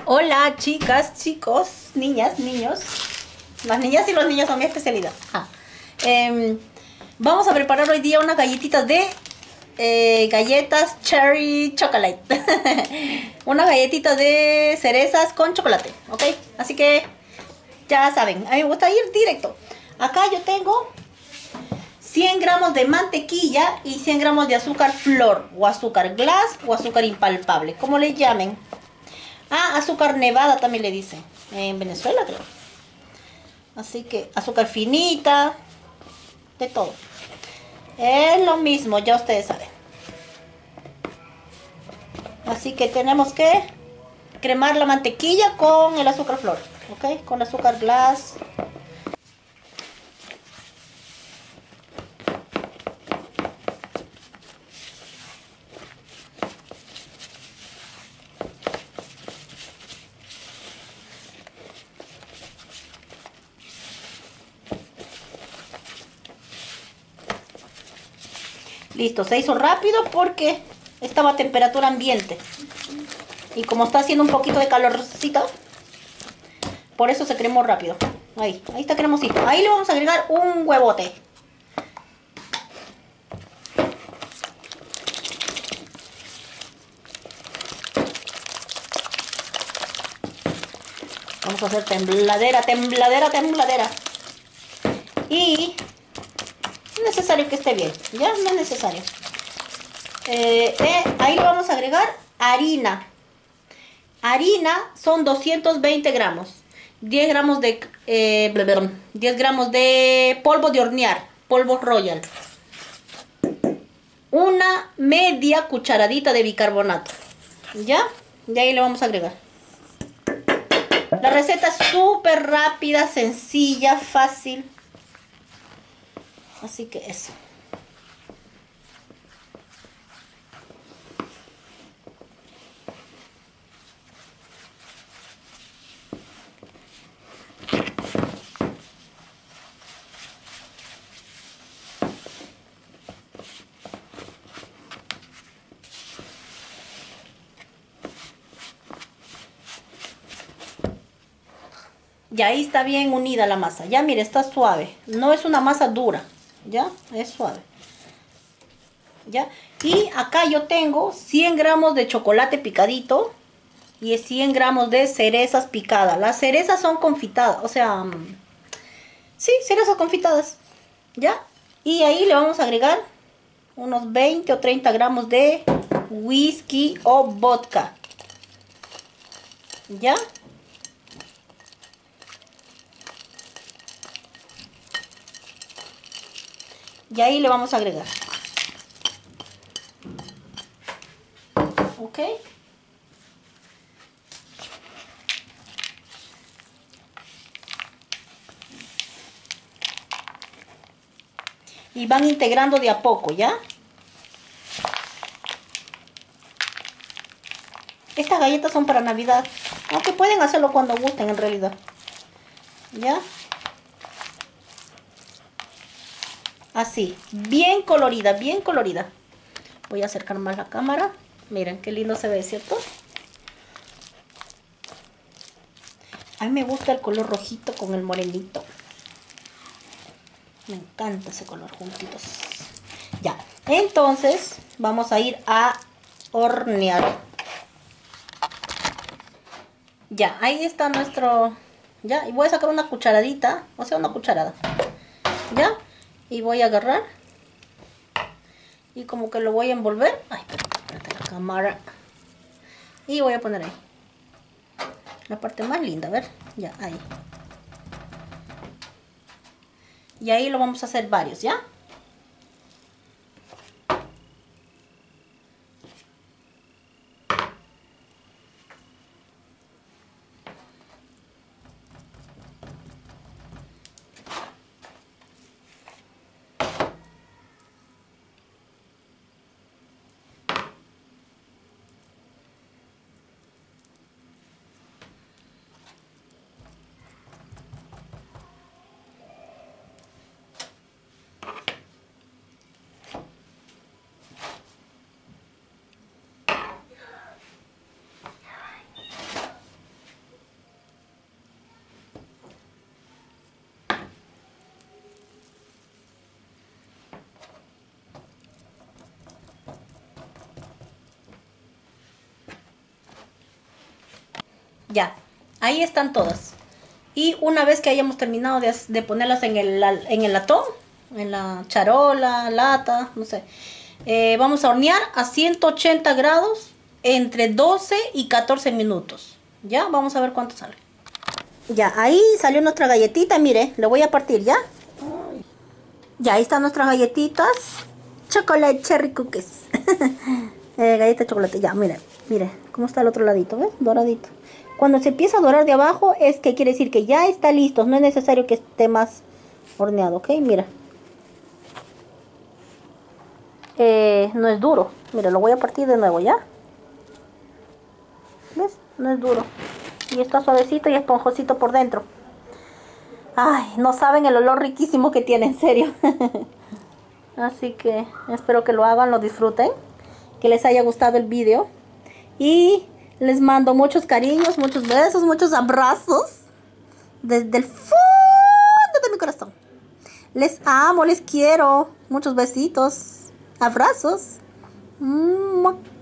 Hola chicas, chicos, niñas, niños. Las niñas y los niños son mi especialidad. Em, Vamos a preparar hoy día unas galletitas de galletas cherry chocolate. Unas galletitas de cerezas con chocolate, ¿ok? Así que ya saben, a mí me gusta ir directo. Acá yo tengo 100 gramos de mantequilla y 100 gramos de azúcar flor o azúcar glass o azúcar impalpable, como le llamen. Ah, azúcar nevada también le dicen. En Venezuela, creo. Así que azúcar finita, de todo. Es lo mismo, ya ustedes saben. Así que tenemos que cremar la mantequilla con el azúcar flor, ¿ok? Con azúcar glass. Listo, se hizo rápido porque estaba a temperatura ambiente. Y como está haciendo un poquito de calorcito, por eso se cremó rápido. Ahí está cremosito. Ahí le vamos a agregar un huevote. Vamos a hacer tembladera, tembladera, tembladera. Y no es necesario que esté bien, ya no es necesario. Ahí le vamos a agregar harina. Harina son 220 gramos. 10 gramos de 10 gramos de polvo de hornear, polvo royal. Una media cucharadita de bicarbonato. ¿Ya? Y ahí le vamos a agregar. La receta es súper rápida, sencilla, fácil. Así que eso. Y ahí está bien unida la masa. Ya mire, está suave. No es una masa dura. Ya, es suave. ¿Ya? Y acá yo tengo 100 gramos de chocolate picadito y 100 gramos de cerezas picadas. Las cerezas son confitadas, o sea, sí, cerezas confitadas. ¿Ya? Y ahí le vamos a agregar unos 20 o 30 gramos de whisky o vodka. ¿Ya? Y ahí le vamos a agregar. ¿Ok? Y van integrando de a poco, ¿ya? Estas galletas son para Navidad, aunque pueden hacerlo cuando gusten en realidad. ¿Ya? Así, bien colorida, bien colorida. Voy a acercar más la cámara. Miren qué lindo se ve, ¿cierto? A mí me gusta el color rojito con el morenito. Me encanta ese color juntitos. Ya, entonces vamos a ir a hornear. Ya, ahí está nuestro... Ya, y voy a sacar una cucharadita, o sea, una cucharada. ¿Ya? Y voy a agarrar. Y como que lo voy a envolver. Ay, espérate la cámara. Y voy a poner ahí. La parte más linda, a ver. Ya, ahí. Y ahí lo vamos a hacer varios, ¿ya? Ya, ahí están todas. Y una vez que hayamos terminado de ponerlas en el latón, en la charola, lata, no sé, vamos a hornear a 180 grados entre 12 y 14 minutos. Ya, vamos a ver cuánto sale. Ya, ahí salió nuestra galletita, mire, le voy a partir, ¿ya? Ya, ahí están nuestras galletitas. Chocolate cherry cookies. Galleta de chocolate, ya, mire, mire, cómo está el otro ladito, ¿ves? Doradito. Cuando se empieza a dorar de abajo es que quiere decir que ya está listo, no es necesario que esté más horneado, ¿ok? Mira. No es duro, mira, lo voy a partir de nuevo, ¿ya? ¿Ves? No es duro. Y está suavecito y esponjosito por dentro. Ay, no saben el olor riquísimo que tiene, en serio. Así que espero que lo hagan, lo disfruten, que les haya gustado el vídeo. Y les mando muchos cariños, muchos besos, muchos abrazos. Desde el fondo de mi corazón. Les amo, les quiero. Muchos besitos. Abrazos.